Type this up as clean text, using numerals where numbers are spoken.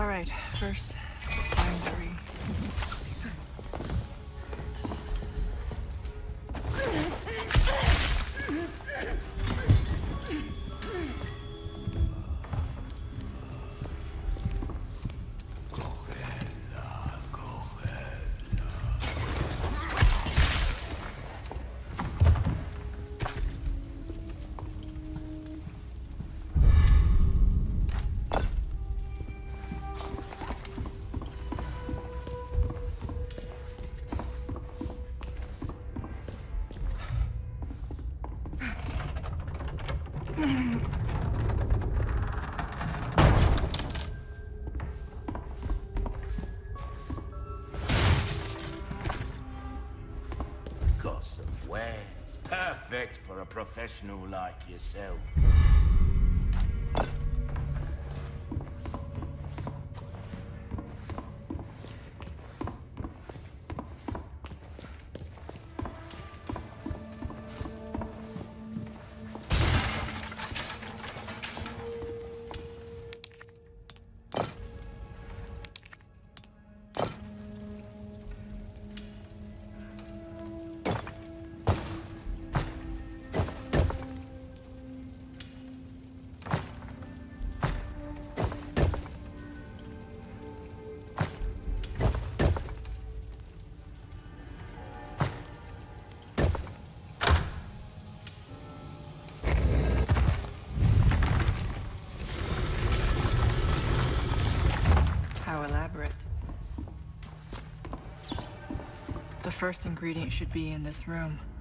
All right, first, Bindery. Got some wares. Perfect for a professional like yourself. How elaborate. The first ingredient should be in this room.